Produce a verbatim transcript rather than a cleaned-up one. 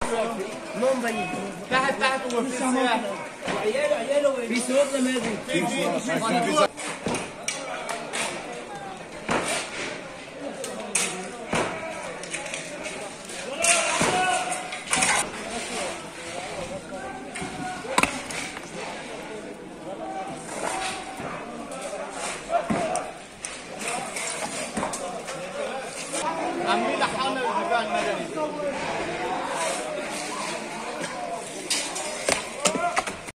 مو مبين. تحت تحت هو في سياح. وعياله عياله وين؟ في سوق ولا ما في؟ في في عم يلحقنا المكان المدني.